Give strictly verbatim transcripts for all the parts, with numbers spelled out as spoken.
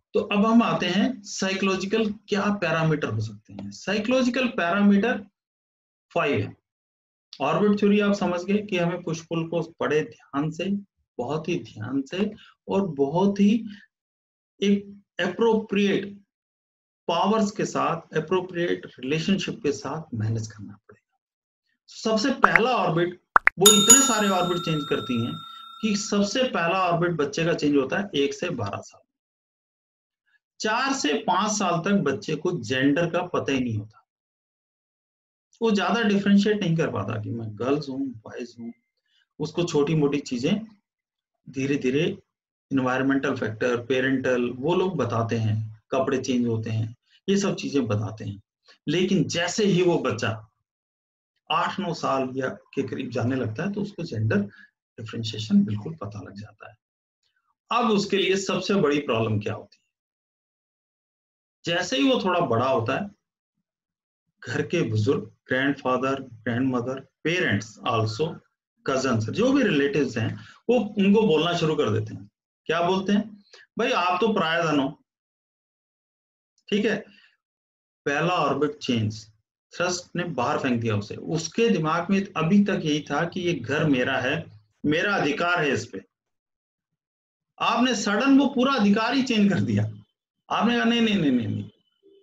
तो अब हम आते हैं साइकोलॉजिकल क्या पैरामीटर हो सकते हैं। साइकोलॉजिकल पैरामीटर फाइव है। ऑर्बिट थ्योरी आप समझ गए कि हमें पुश पुल को बड़े ध्यान से, बहुत ही ध्यान से और बहुत ही एक एप्रोप्रिएट पावर्स के साथ, एप्रोप्रिएट रिलेशनशिप के साथ मैनेज करना पड़ेगा। सबसे पहला ऑर्बिट, वो इतने सारे ऑर्बिट चेंज करती हैं कि सबसे पहला ऑर्बिट बच्चे का चेंज होता है एक से बारह साल। चार से पांच साल तक बच्चे को जेंडर का पता ही नहीं होता। वो ज्यादा डिफरेंशिएट नहीं कर पाता कि मैं गर्ल्स हूँ, बॉयज हूँ। उसको छोटी मोटी चीजें धीरे धीरे इन्वायरमेंटल फैक्टर, पेरेंटल, वो लोग बताते हैं, कपड़े चेंज होते हैं, ये सब चीजें बताते हैं। लेकिन जैसे ही वो बच्चा आठ नौ साल या के करीब जाने लगता है तो उसको जेंडर डिफरेंशिएशन बिल्कुल पता लग जाता है। अब उसके लिए सबसे बड़ी प्रॉब्लम क्या होती है, जैसे ही वो थोड़ा बड़ा होता है, घर के बुजुर्ग, grandfather, grandmother, parents also, cousins, जो भी रिलेटिव्स हैं, वो उनको बोलना शुरू कर देते हैं। क्या बोलते हैं? भाई आप तो परायाधन हो। ठीक है, पहला ऑर्बिट चेंज, थ्रस्ट ने बाहर फेंक दिया उसे। उसके दिमाग में अभी तक यही था कि ये घर मेरा है, मेरा अधिकार है इस पे। आपने सडन वो पूरा अधिकार ही चेंज कर दिया। आपने कहा नहीं नहीं नहीं नहीं, नहीं।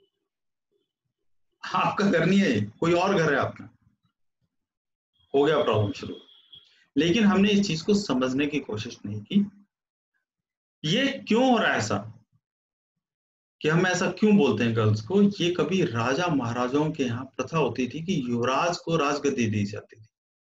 आपका घर नहीं है, कोई और घर है आपका। हो गया प्रॉब्लम शुरू। लेकिन हमने इस चीज को समझने की कोशिश नहीं की, ये क्यों हो रहा है ऐसा, कि हम ऐसा क्यों बोलते हैं गर्ल्स को। ये कभी राजा महाराजाओं के यहाँ प्रथा होती थी कि युवराज को राजगद्दी दी जाती थी,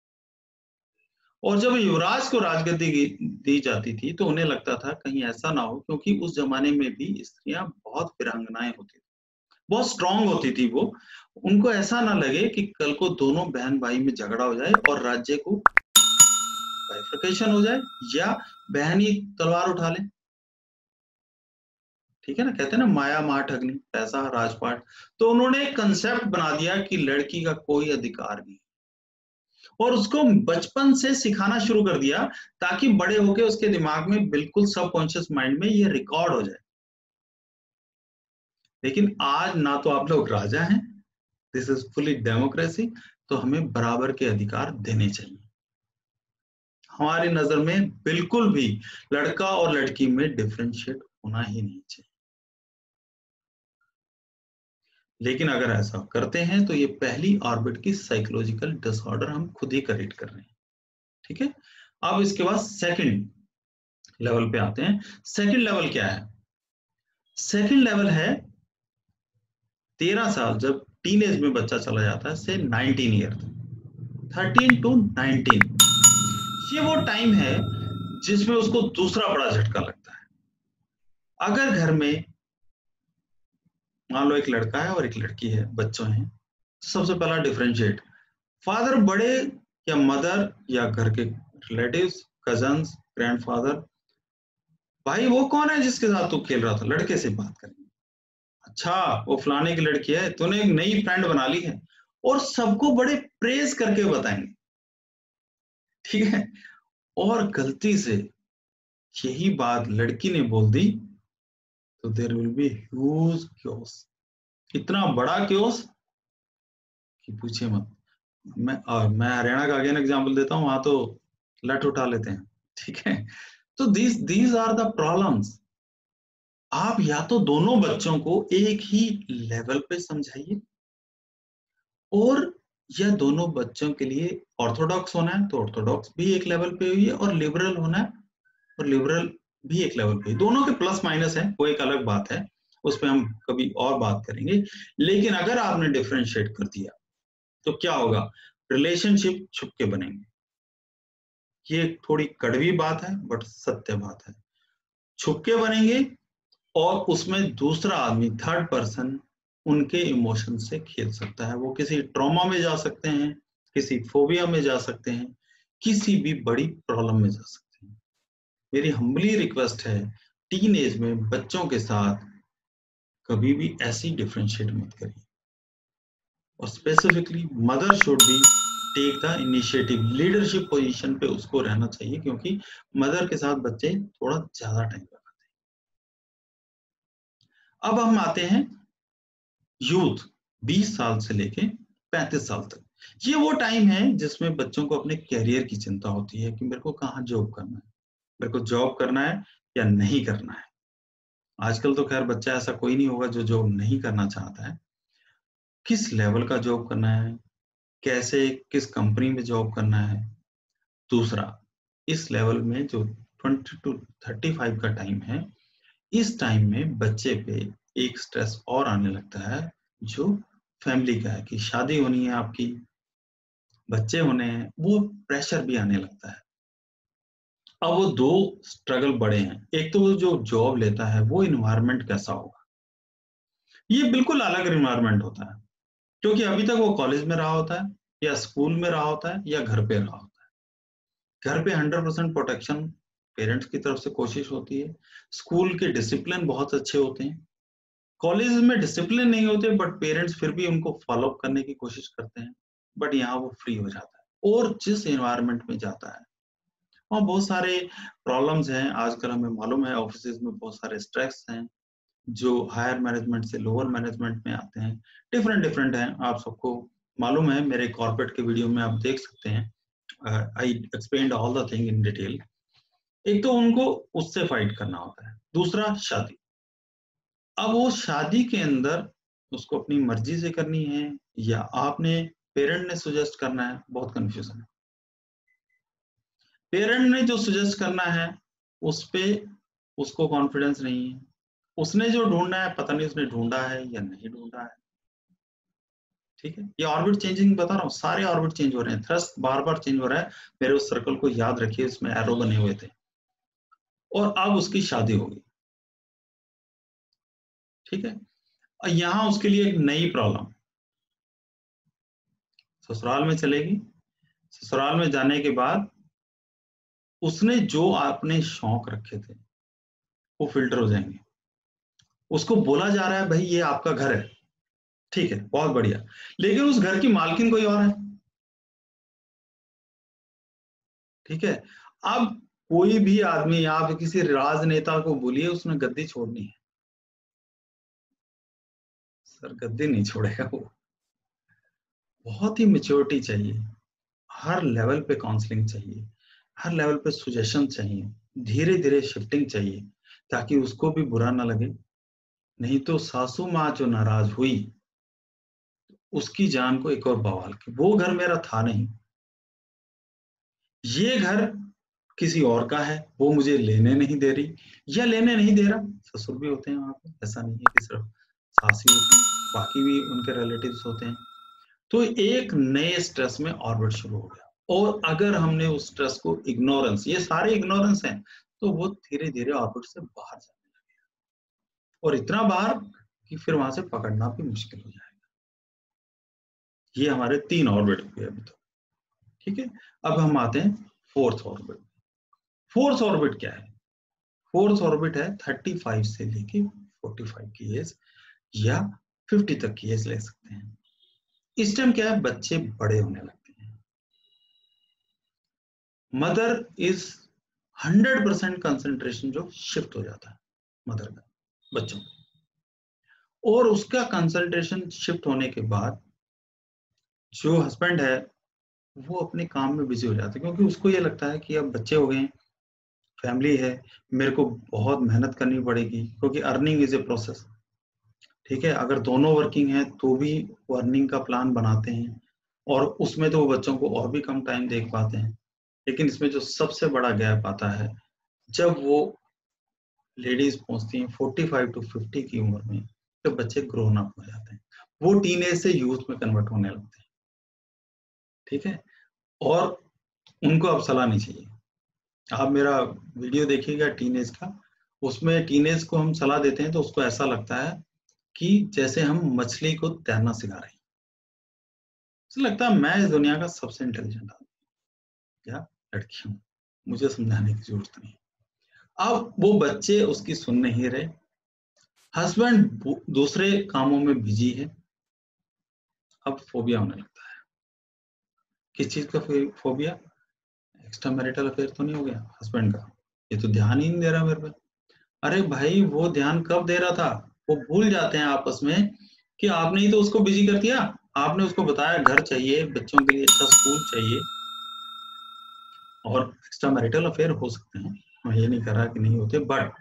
और जब युवराज को राजगद्दी दी जाती थी तो उन्हें लगता था कहीं ऐसा ना हो, क्योंकि उस जमाने में भी स्त्रियां बहुत वीरांगनाएं होती थी, बहुत स्ट्रांग होती थी वो। उनको ऐसा ना लगे कि कल को दोनों बहन भाई में झगड़ा हो जाए और राज्य को बाइफरकेशन हो जाए, या बहन ही तलवार उठा ले। ठीक है ना, कहते हैं ना माया माठ अग्नि, पैसा राजपाट। तो उन्होंने एक कंसेप्ट बना दिया कि लड़की का कोई अधिकार नहीं, और उसको बचपन से सिखाना शुरू कर दिया ताकि बड़े होके उसके दिमाग में बिल्कुल सबकॉन्शियस माइंड में ये रिकॉर्ड हो जाए। लेकिन आज ना तो आप लोग राजा हैं, दिस इज फुली डेमोक्रेसी, तो हमें बराबर के अधिकार देने चाहिए। हमारी नजर में बिल्कुल भी लड़का और लड़की में डिफरेंशिएट होना ही नहीं चाहिए। लेकिन अगर ऐसा करते हैं तो ये पहली ऑर्बिट की साइकोलॉजिकल डिसऑर्डर हम खुद ही करेक्ट कर रहे हैं। ठीक है, अब इसके बाद सेकंड लेवल पे आते हैं। सेकंड लेवल क्या है? सेकंड लेवल है तेरह साल, जब टीन एज में बच्चा चला जाता है, से नाइनटीन ईयर तक, थर्टीन टू नाइनटीन, ये वो टाइम है जिसमें उसको दूसरा बड़ा झटका लगता है। अगर घर में मान लो एक लड़का है और एक लड़की है, बच्चों हैं, तो सबसे पहला डिफरेंशिएट, फादर बड़े या मदर या घर के रिलेटिव्स, कजन्स, ग्रैंडफादर, भाई वो कौन है जिसके साथ तू खेल रहा था, लड़के से बात करेंगे। अच्छा वो फलाने की लड़की है, तूने एक नई फ्रेंड बना ली है, और सबको बड़े प्रेज करके बताएंगे। ठीक है, और गलती से यही बात लड़की ने बोल दी तो there will be huge chaos, इतना बड़ा क्योस कि पूछे मत। मैं और मैं हरियाणा का अगेन एग्जांपल देता हूँ, वहां तो लठ उठा लेते हैं। ठीक है, तो these these are the problems. आप या तो दोनों बच्चों को एक ही लेवल पे समझाइए, और या दोनों बच्चों के लिए ऑर्थोडॉक्स होना है तो ऑर्थोडॉक्स भी एक लेवल पे हुई है, और लिबरल होना है और लिबरल भी एक लेवल पे। दोनों के प्लस माइनस है, वो एक अलग बात है, उस पर हम कभी और बात करेंगे। लेकिन अगर आपने डिफरेंशिएट कर दिया तो क्या होगा? रिलेशनशिप छुप के बनेंगे। ये थोड़ी कड़वी बात है बट सत्य बात है, छुप के बनेंगे, और उसमें दूसरा आदमी, थर्ड पर्सन, उनके इमोशन से खेल सकता है। वो किसी ट्रॉमा में जा सकते हैं, किसी फोबिया में जा सकते हैं, किसी भी बड़ी प्रॉब्लम में जा सकते हैं। मेरी हम्बली रिक्वेस्ट है, टीन एज में बच्चों के साथ कभी भी ऐसी डिफरेंशिएट मत करिए, और specifically mother should be take the initiative, leadership position पे उसको रहना चाहिए, क्योंकि मदर के साथ बच्चे थोड़ा ज्यादा टाइम अब हम आते हैं यूथ, बीस साल से लेके पैंतीस साल तक। ये वो टाइम है जिसमें बच्चों को अपने कैरियर की चिंता होती है कि मेरे को कहाँ जॉब करना है, मेरे को जॉब करना है या नहीं करना है। आजकल तो खैर बच्चा ऐसा कोई नहीं होगा जो जॉब नहीं करना चाहता है। किस लेवल का जॉब करना है, कैसे, किस कंपनी में जॉब करना है। दूसरा, इस लेवल में जो ट्वेंटी टू थर्टी फाइव का टाइम है, इस टाइम में बच्चे पे एक स्ट्रेस और आने लगता है जो फैमिली का है कि शादी होनी है आपकी, बच्चे होने हैं, वो प्रेशर भी आने लगता है। अब वो दो स्ट्रगल बड़े हैं। एक तो वो जो जॉब लेता है वो इन्वायरमेंट कैसा होगा, ये बिल्कुल अलग इन्वायरमेंट होता है, क्योंकि अभी तक वो कॉलेज में रहा होता है या स्कूल में रहा होता है या घर पे रहा होता है। घर पे हंड्रेड परसेंट प्रोटेक्शन पेरेंट्स की तरफ से कोशिश होती है, स्कूल के डिसिप्लिन बहुत अच्छे होते हैं, कॉलेज में डिसिप्लिन नहीं होते बट पेरेंट्स फिर भी उनको फॉलो अप करने की कोशिश करते हैं, बट यहाँ वो फ्री हो जाता है। और जिस एनवायरनमेंट में जाता है वहाँ बहुत सारे प्रॉब्लम्स हैं। आजकल हमें मालूम है ऑफिस में बहुत सारे स्ट्रेस हैं जो हायर मैनेजमेंट से लोअर मैनेजमेंट में आते हैं, डिफरेंट डिफरेंट हैं, आप सबको मालूम है। मेरे कॉर्पोरेट के वीडियो में आप देख सकते हैं, I explained all the thing in detail. एक तो उनको उससे फाइट करना होता है, दूसरा शादी। अब वो शादी के अंदर उसको अपनी मर्जी से करनी है या आपने पेरेंट ने सजेस्ट करना है, बहुत कंफ्यूजन है। पेरेंट ने जो सजेस्ट करना है उस पे उसको कॉन्फिडेंस नहीं है, उसने जो ढूंढना है पता नहीं उसने ढूंढा है या नहीं ढूंढा है। ठीक है, ये ऑर्बिट चेंजिंग बता रहा हूँ, सारे ऑर्बिट चेंज हो रहे हैं, थ्रस्ट बार बार चेंज हो रहा है। मेरे उस सर्कल को याद रखिए, इसमें एरो बने हुए थे। और अब उसकी शादी होगी, ठीक है। और यहाँ उसके लिए एक नई प्रॉब्लम, ससुराल में चलेगी, ससुराल में जाने के बाद उसने जो आपने शौक रखे थे वो फिल्टर हो जाएंगे। उसको बोला जा रहा है भाई ये आपका घर है, ठीक है, बहुत बढ़िया, लेकिन उस घर की मालकिन कोई और है, ठीक है। अब कोई भी आदमी, आप किसी राजनेता को बोलिए उसने गद्दी छोड़नी है, सर गद्दी नहीं छोड़ेगा वो। बहुत ही मेच्योरिटी चाहिए, हर लेवल पे काउंसलिंग चाहिए, हर लेवल पे सुजेशन चाहिए, धीरे धीरे शिफ्टिंग चाहिए ताकि उसको भी बुरा ना लगे। नहीं तो सासू माँ जो नाराज हुई उसकी जान को एक और बवाल की, वो घर मेरा था नहीं, ये घर किसी और का है, वो मुझे लेने नहीं दे रही या लेने नहीं दे रहा। ससुर भी होते हैं वहां पे, ऐसा नहीं है कि सिर्फ सास ही होती है, बाकी भी उनके रिलेटिव्स होते हैं। तो एक नए स्ट्रेस में ऑर्बिट शुरू हो गया। और अगर हमने उस स्ट्रेस को इग्नोरेंस, ये सारे इग्नोरेंस हैं, तो वो धीरे धीरे ऑर्बिट से बाहर जाने लगे, और इतना बाहर कि फिर वहां से पकड़ना भी मुश्किल हो जाएगा। ये हमारे तीन ऑर्बिट हो गए अभी तो, ठीक है। अब हम आते हैं फोर्थ ऑर्बिट। फोर्थ ऑर्बिट क्या है? फोर्थ ऑर्बिट है थर्टी फाइव से लेके फोर्टी फाइव की एज या फिफ्टी तक की एज ले सकते हैं। इस टाइम क्या है, बच्चे बड़े होने लगते हैं, mother is hundred percent concentration जो शिफ्ट हो जाता है मदर का बच्चों को, और उसका कंसंट्रेशन शिफ्ट होने के बाद जो हस्बैंड है वो अपने काम में बिजी हो जाता है, क्योंकि उसको ये लगता है कि अब बच्चे हो गए, फैमिली है, मेरे को बहुत मेहनत करनी पड़ेगी, क्योंकि अर्निंग इज ए प्रोसेस, ठीक है। अगर दोनों वर्किंग है तो भी वो अर्निंग का प्लान बनाते हैं, और उसमें तो वो बच्चों को और भी कम टाइम देख पाते हैं। लेकिन इसमें जो सबसे बड़ा गैप आता है जब वो लेडीज पहुंचती हैं फोर्टी फाइव टू फिफ्टी की उम्र में, तो बच्चे ग्रोन अप हो जाते हैं, वो टीनेज से यूथ में कन्वर्ट होने लगते हैं, ठीक है। और उनको अब सलाह नहीं चाहिए। आप मेरा वीडियो देखिएगा टीनेज का, उसमें टीनेज को हम सलाह देते हैं तो उसको ऐसा लगता है कि जैसे हम मछली को तैरना सिखा रहे हैं। उसे लगता है मैं इस दुनिया का सबसे इंटेलिजेंट आदमी या लड़की हूं, मुझे समझाने की जरूरत नहीं। अब वो बच्चे उसकी सुन नहीं रहे, हस्बैंड दूसरे कामों में बिजी है, अब फोबिया होने लगता है। किस चीज का फोबिया? एक्स्ट्रा मैरिटल अफेयर तो नहीं हो गया हस्बैंड का, ये तो ध्यान ही नहीं दे रहा मेरे पे। अरे भाई वो ध्यान कब दे रहा था? वो भूल जाते हैं आपस में कि आपने ही तो उसको बिजी कर दिया, आपने उसको बताया घर चाहिए, बच्चों के लिए अच्छा स्कूल चाहिए, और एक्स्ट्रा मैरिटल अफेयर हो सकते हैं, मैं ये नहीं कर रहा कि नहीं होते, बट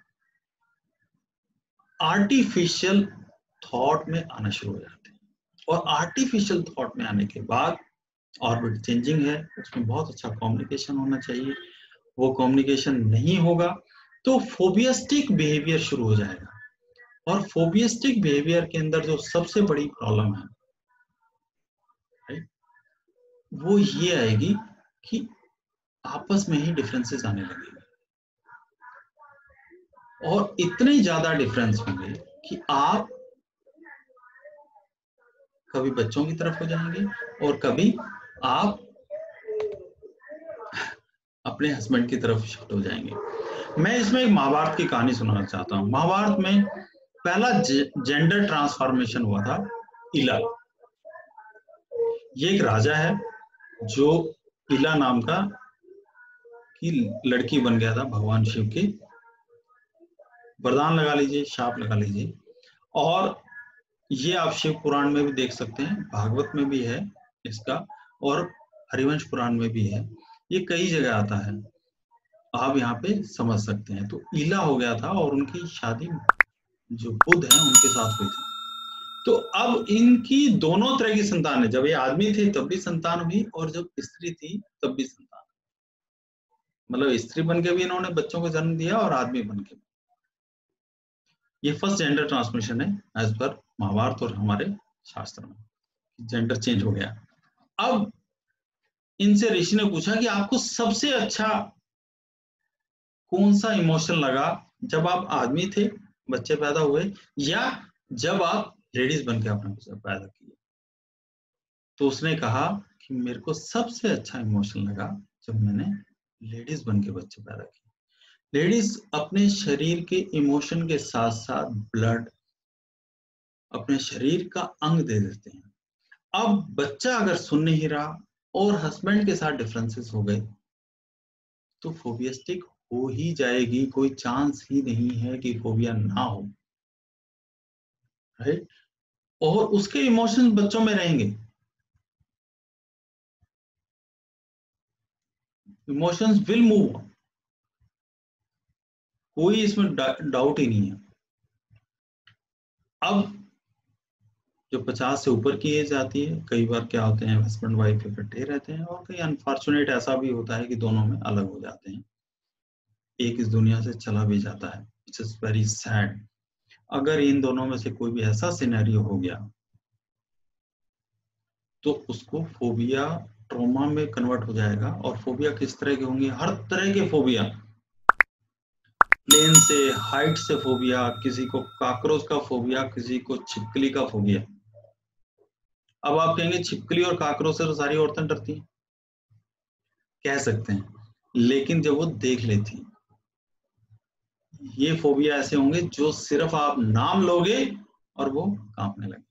आर्टिफिशियल थॉट में आना शुरू हो जाते हैं। और आर्टिफिशियल थॉट में आने के बाद ऑर्बिट चेंजिंग है, उसमें बहुत अच्छा कम्युनिकेशन होना चाहिए, वो कम्युनिकेशन नहीं होगा तो फोबियास्टिक बिहेवियर शुरू हो जाएगा। और फोबियास्टिक बिहेवियर के अंदर जो सबसे बड़ी प्रॉब्लम है, राइट, वो ये आएगी कि आपस में ही डिफरेंसेस आने लगेंगे, और इतने ज्यादा डिफरेंस होंगे कि आप कभी बच्चों की तरफ हो जाएंगे और कभी आप अपने हस्बैंड की तरफ शिफ्ट हो जाएंगे। मैं इसमें एक महाभारत की कहानी सुनाना चाहता हूँ। महाभारत में पहला जेंडर ट्रांसफॉर्मेशन हुआ था इला। ये एक राजा है जो इला नाम का की लड़की बन गया था भगवान शिव के, वरदान लगा लीजिए, शाप लगा लीजिए। और ये आप शिव पुराण में भी देख सकते हैं, भागवत में भी है इसका, और हरिवंश पुराण में भी है, ये कई जगह आता है, आप यहाँ पे समझ सकते हैं। तो इला हो गया था और उनकी शादी जो बुद्ध है उनके साथ हुई थी। तो अब इनकी दोनों तरह की संतान है, जब ये आदमी थे तब भी संतान हुई और जब स्त्री थी तब भी संतान, मतलब स्त्री बन के भी इन्होंने बच्चों को जन्म दिया और आदमी बन के। ये फर्स्ट जेंडर ट्रांसमिशन है एज पर महाभारत और हमारे शास्त्र में, जेंडर चेंज हो गया। अब इनसे ऋषि ने पूछा कि आपको सबसे अच्छा कौन सा इमोशन लगा, जब आप आदमी थे बच्चे पैदा हुए, या जब आप लेडीज बन के अपने बच्चे पैदा किए? तो उसने कहा कि मेरे को सबसे अच्छा इमोशन लगा जब मैंने लेडीज बन के बच्चे पैदा किए। लेडीज अपने शरीर के इमोशन के साथ साथ ब्लड, अपने शरीर का अंग दे देते हैं। अब बच्चा अगर सुन नहीं रहा और हस्बैंड के साथ डिफरेंसेस हो गए तो फोबियास्टिक हो ही जाएगी, कोई चांस ही नहीं है कि फोबिया ना हो, राइट। और उसके इमोशंस बच्चों में रहेंगे, इमोशंस विल मूव, कोई इसमें डाउट ही नहीं है। अब जो पचास से ऊपर की एज आती है, कई बार क्या होते हैं हस्बैंड वाइफ इकट्ठे रहते हैं, और कई अनफॉर्चुनेट ऐसा भी होता है कि दोनों में अलग हो जाते हैं, एक इस दुनिया से चला भी जाता है, इट्स इज वेरी सैड। अगर इन दोनों में से कोई भी ऐसा सिनेरियो हो गया तो उसको फोबिया ट्रॉमा में कन्वर्ट हो जाएगा। और फोबिया किस तरह के होंगे? हर तरह के फोबिया, प्लेन से, हाइट से फोबिया, किसी को काकरोच का फोबिया, किसी को छिपकली का फोबिया। अब आप कहेंगे छिपकली और काकरोच से तो सारी औरतें डरती हैं, कह सकते हैं, लेकिन जब वो देख लेती, ये फोबिया ऐसे होंगे जो सिर्फ आप नाम लोगे और वो कांपने लगे।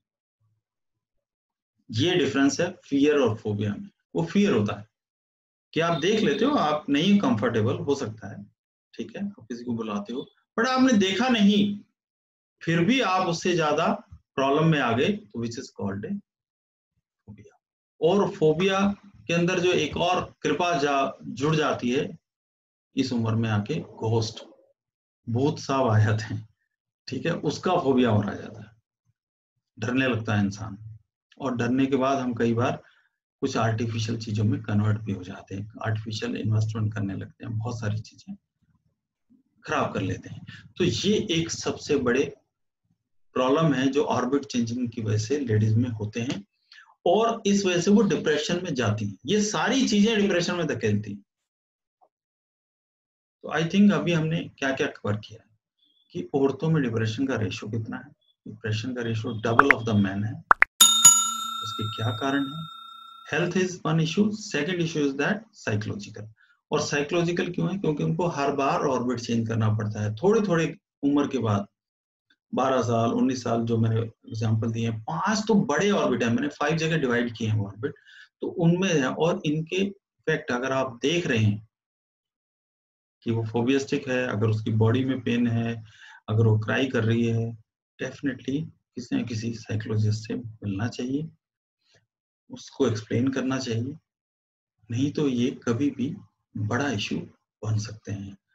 ये डिफरेंस है फियर और फोबिया में। वो फियर होता है कि आप देख लेते हो, आप नहीं कंफर्टेबल हो सकता है, ठीक है, आप किसी को बुलाते हो बट आपने देखा नहीं, फिर भी आप उससे ज्यादा प्रॉब्लम में आ गए, तो which is called a phobia. और फोबिया के अंदर जो एक और कृपा जा, जुड़ जाती है इस उम्र में आके, घोस्ट, भूत साहब आ जाते हैं, ठीक है, उसका फोबिया हो रहा जाता है, डरने लगता है इंसान। और डरने के बाद हम कई बार कुछ आर्टिफिशियल चीजों में कन्वर्ट भी हो जाते हैं, आर्टिफिशियल इन्वेस्टमेंट करने लगते हैं, बहुत सारी चीजें खराब कर लेते हैं। तो ये एक सबसे बड़े प्रॉब्लम है जो ऑर्बिट चेंजिंग की वजह से लेडीज में होते हैं, और इस वजह से वो डिप्रेशन में जाती हैं। ये सारी चीजें डिप्रेशन में धकेलती। तो आई थिंक अभी हमने क्या क्या कवर किया है कि औरतों में डिप्रेशन का रेशियो कितना है। डिप्रेशन का ratio double of the man है। उसके क्या कारण है? Health is one issue, second issue is that psychological. और साइकोलॉजिकल क्यों है? क्योंकि उनको हर बार ऑर्बिट चेंज करना पड़ता है, थोड़े थोड़े उम्र के बाद, बारह साल, उन्नीस साल, जो मैंने एग्जांपल दिए हैं, पांच तो बड़े ऑर्बिट है, मैंने फाइव जगह डिवाइड किए हैं ऑर्बिट, तो उनमें है। और इनके इफेक्ट अगर आप देख रहे हैं कि वो फोबियास्टिक है, अगर उसकी बॉडी में पेन है, अगर वो क्राई कर रही है, डेफिनेटली किसी न किसी साइकोलॉजिस्ट से मिलना चाहिए, उसको एक्सप्लेन करना चाहिए, नहीं तो ये कभी भी बड़ा इश्यू बन सकते हैं।